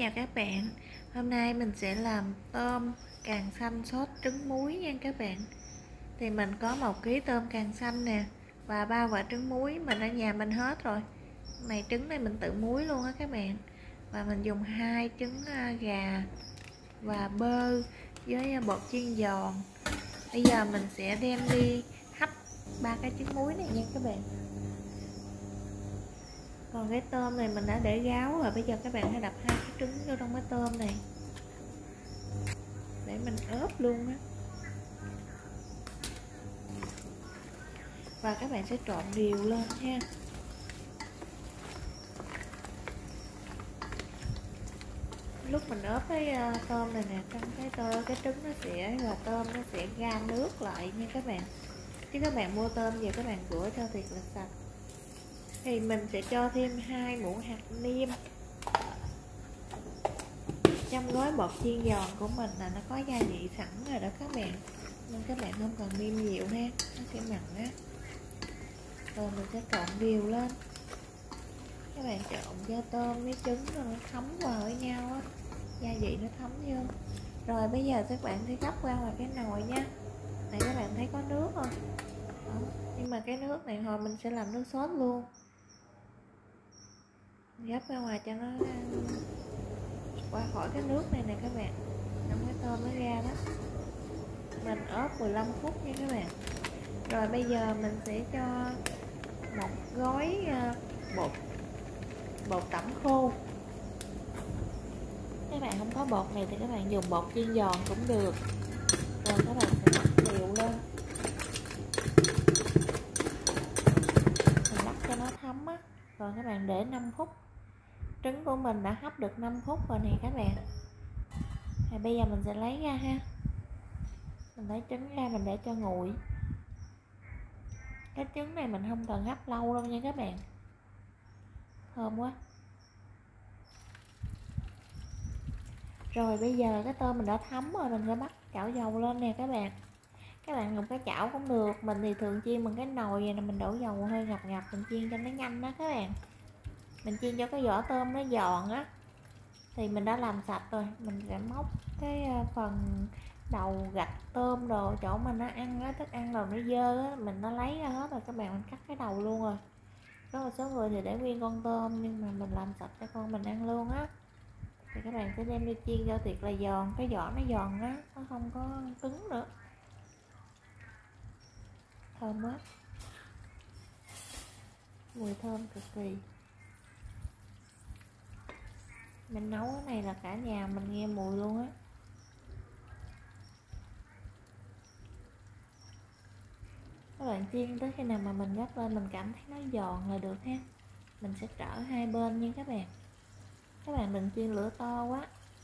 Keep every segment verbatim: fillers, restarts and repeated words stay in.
chào các bạn. Hôm nay mình sẽ làm tôm càng xanh sốt trứng muối nha các bạn. Thì mình có một ký tôm càng xanh nè và ba quả trứng muối mình ở nhà mình hết rồi. Này trứng này mình tự muối luôn á các bạn. Và mình dùng hai trứng gà và bơ với bột chiên giòn. Bây giờ mình sẽ đem đi hấp ba cái trứng muối này nha các bạn. Còn cái tôm này mình đã để ráo rồi, bây giờ các bạn hãy đập hai cái trứng vô trong cái tôm này để mình ướp luôn á. Và các bạn sẽ trộn đều lên ha. Lúc mình ướp cái tôm này nè, trong cái tôm cái trứng nó sẽ và tôm nó sẽ ra nước lại nha các bạn. Chứ các bạn mua tôm về các bạn rửa cho thiệt là sạch. Thì mình sẽ cho thêm hai muỗng hạt nêm. Trong gói bột chiên giòn của mình là nó có gia vị sẵn rồi đó các bạn, nên các bạn không cần nêm nhiều ha, nó sẽ mặn á. Rồi mình sẽ trộn đều lên. Các bạn trộn cho tôm với trứng rồi nó thấm vào với nhau á, gia vị nó thấm vô. Rồi bây giờ các bạn sẽ gấp qua ngoài cái nồi nha. Này các bạn thấy có nước không? Đó. Nhưng mà cái nước này hồi mình sẽ làm nước sốt luôn. Gấp ra ngoài cho nó qua khỏi cái nước này nè các bạn, trong cái tôm nó ra đó. Mình ướp mười lăm phút nha các bạn. Rồi bây giờ mình sẽ cho một gói bột bột tẩm khô. Các bạn không có bột này thì các bạn dùng bột chiên giòn cũng được. Rồi các bạn sẽ bắt đều lên, mình bắt cho nó thấm á. Rồi các bạn để năm phút. Trứng của mình đã hấp được năm phút rồi nè các bạn. Thì bây giờ mình sẽ lấy ra ha. Mình lấy trứng ra mình để cho nguội. Cái trứng này mình không cần hấp lâu đâu nha các bạn. Thơm quá. Rồi bây giờ cái tôm mình đã thấm rồi, mình sẽ bắt chảo dầu lên nè các bạn. Các bạn dùng cái chảo cũng được, mình thì thường chiên bằng cái nồi vậy là mình đổ dầu hơi ngập ngập, mình chiên cho nó nhanh đó các bạn. Mình chiên cho cái vỏ tôm nó giòn á. Thì mình đã làm sạch rồi, mình sẽ móc cái phần đầu gạch tôm đồ chỗ mà nó ăn á, thức ăn đồ nó dơ á, mình nó lấy ra hết rồi các bạn, mình cắt cái đầu luôn rồi. Có một số người thì để nguyên con tôm nhưng mà mình làm sạch cho con mình ăn luôn á. Thì các bạn sẽ đem đi chiên cho thiệt là giòn, cái vỏ nó giòn á, nó không có cứng nữa. Thơm quá, mùi thơm cực kỳ. Mình nấu cái này là cả nhà mình nghe mùi luôn á. Các bạn chiên tới khi nào mà mình gấp lên mình cảm thấy nó giòn là được ha. Mình sẽ trở hai bên nha các bạn. Các bạn đừng chiên lửa to quá.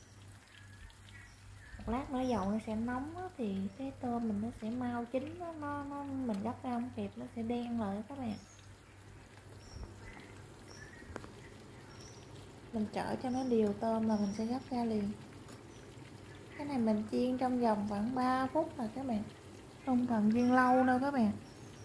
Một lát nữa dầu nó sẽ nóng á, thì cái tôm mình nó sẽ mau chín, nó, nó, nó mình gấp ra không kịp, nó sẽ đen lại các bạn. Mình trở cho nó đều tôm là mình sẽ gấp ra liền. Cái này mình chiên trong vòng khoảng ba phút là các bạn, không cần chiên lâu đâu các bạn.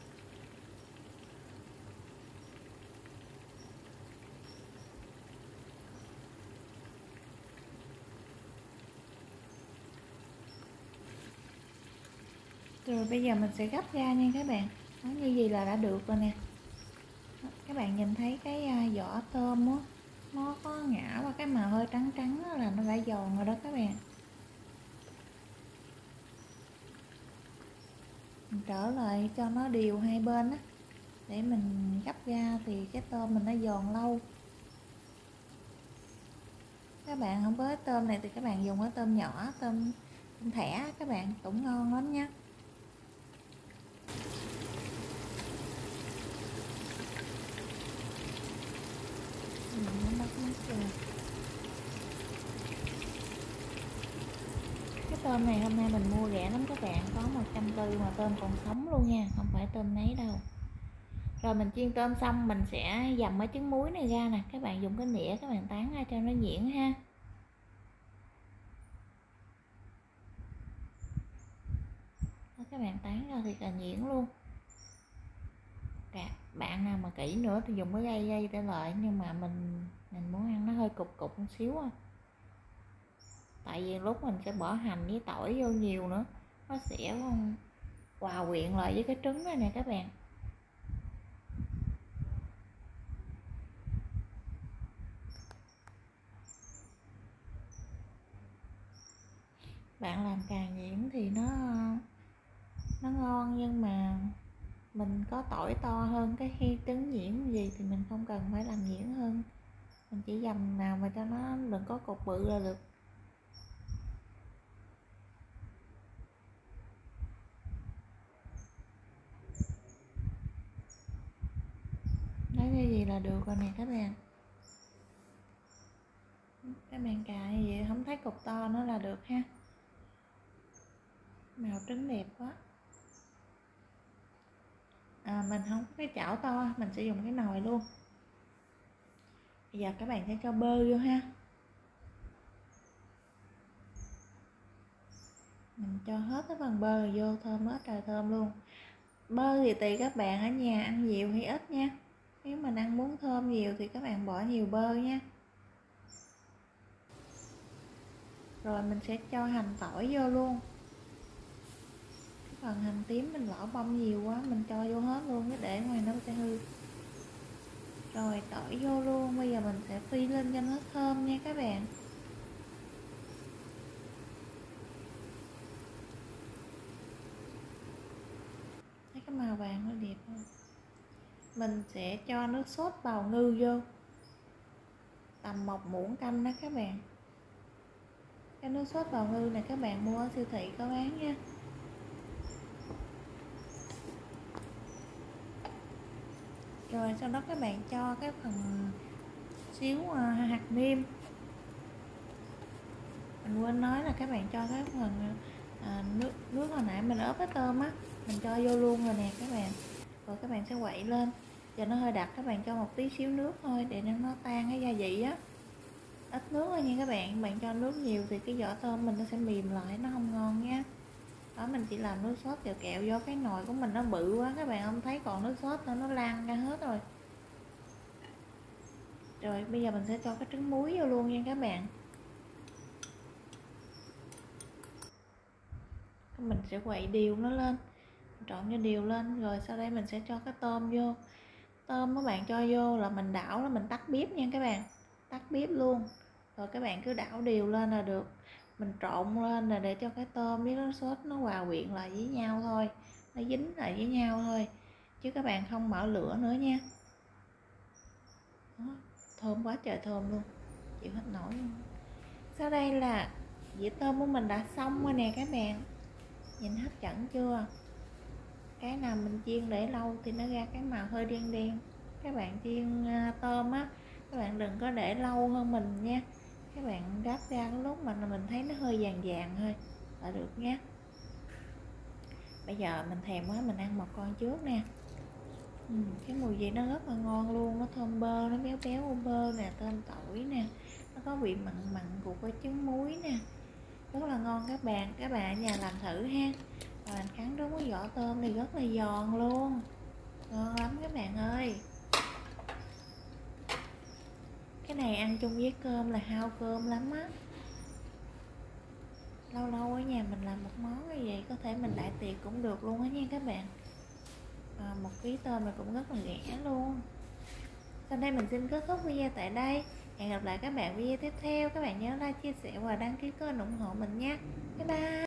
Rồi bây giờ mình sẽ gấp ra nha các bạn. Nó như gì là đã được rồi nè. Các bạn nhìn thấy cái vỏ tôm á, nó có ngã và cái màu hơi trắng trắng đó là nó đã giòn rồi đó các bạn. Mình trở lại cho nó đều hai bên á, để mình gấp ra thì cái tôm mình nó giòn lâu. Các bạn không có tôm này thì các bạn dùng cái tôm nhỏ, tôm, tôm thẻ các bạn, cũng ngon lắm nha. Mình bắt nước rồi. Cái tôm này hôm nay mình mua rẻ lắm các bạn, có một trăm tư mà tôm còn sống luôn nha, không phải tôm nấy đâu. Rồi mình chiên tôm xong mình sẽ dầm cái trứng muối này ra nè, các bạn dùng cái nĩa các bạn tán ra cho nó nhuyễn ha. Đó, các bạn tán ra thì là nhuyễn luôn. Bạn nào mà kỹ nữa thì dùng cái dây dây để lợi, nhưng mà mình mình muốn ăn nó hơi cục cục một xíu à. tại vì lúc mình sẽ bỏ hành với tỏi vô nhiều nữa, nó sẽ hòa quyện lại với cái trứng này nè các bạn. Bạn làm càng nhuyễn thì nó nó ngon, nhưng mà mình có tỏi to hơn cái khi trứng nhuyễn gì thì mình không cần phải làm nhuyễn hơn, mình chỉ dầm nào mà cho nó đừng có cục bự là được. Nói như gì là được rồi nè các bạn. Các bạn cài vậy không thấy cục to nữa là được ha. Màu trứng đẹp quá. À, mình không có cái chảo to, mình sẽ dùng cái nồi luôn. Bây giờ các bạn sẽ cho bơ vô ha. Mình cho hết cái phần bơ vô, thơm hết trời thơm luôn. Bơ thì tùy các bạn ở nhà ăn nhiều hay ít nha. Nếu mình ăn muốn thơm nhiều thì các bạn bỏ nhiều bơ nha. Rồi mình sẽ cho hành tỏi vô luôn. Cái phần hành tím mình lỡ bông nhiều quá, mình cho vô hết luôn, cái để ngoài nó sẽ hư. Rồi tỏi vô luôn, bây giờ mình sẽ phi lên cho nó thơm nha các bạn. Thấy cái màu vàng nó đẹp không? Mình sẽ cho nước sốt bào ngư vô, tầm một muỗng canh đó các bạn. Cái nước sốt bào ngư này các bạn mua ở siêu thị có bán nha. Rồi sau đó các bạn cho cái phần xíu hạt nêm. Mình quên nói là các bạn cho cái phần à, nước nước hồi nãy mình ướp cái tôm á, mình cho vô luôn rồi nè các bạn. Rồi các bạn sẽ quậy lên, giờ nó hơi đặc, các bạn cho một tí xíu nước thôi để nó tan cái gia vị á, ít nước thôi nha các bạn. Bạn cho nước nhiều thì cái vỏ tôm mình nó sẽ mềm lại, nó không ngon nha. Đó, mình chỉ làm nước sốt kẹo kẹo vô cái nồi của mình nó bự quá, các bạn không thấy còn nước sốt nữa, nó lan ra hết rồi. Rồi bây giờ mình sẽ cho cái trứng muối vô luôn nha các bạn. Mình sẽ quậy đều nó lên, trộn cho đều lên, rồi sau đây mình sẽ cho cái tôm vô. Tôm các bạn cho vô là mình đảo là mình tắt bếp nha các bạn, tắt bếp luôn. Rồi các bạn cứ đảo đều lên là được. Mình trộn lên là để cho cái tôm với cái sốt nó hòa quyện lại với nhau thôi, nó dính lại với nhau thôi, chứ các bạn không mở lửa nữa nha. Đó, thơm quá trời thơm luôn, chịu hết nổi luôn. Sau đây là dĩa tôm của mình đã xong rồi nè các bạn, nhìn hấp dẫn chưa? Cái nào mình chiên để lâu thì nó ra cái màu hơi đen đen. Các bạn chiên tôm á, các bạn đừng có để lâu hơn mình nha. Các bạn gắp ra cái lúc mà mình thấy nó hơi vàng vàng thôi là được nhé. Bây giờ mình thèm quá, mình ăn một con trước nè. Ừ, cái mùi vị nó rất là ngon luôn, nó thơm bơ, nó béo béo của bơ nè, tôm tỏi nè, nó có vị mặn mặn của cái trứng muối nè, rất là ngon các bạn. Các bạn ở nhà làm thử ha. Và mình cắn đúng cái vỏ tôm thì rất là giòn luôn, ngon lắm các bạn ơi. Cái này ăn chung với cơm là hao cơm lắm á. Lâu lâu ở nhà mình làm một món như vậy có thể mình đại tiệc cũng được luôn á nha các bạn. À, một ký tôm này cũng rất là rẻ luôn. Sau đây mình xin kết thúc video tại đây. Hẹn gặp lại các bạn video tiếp theo. Các bạn nhớ like, chia sẻ và đăng ký kênh ủng hộ mình nha. Bye bye.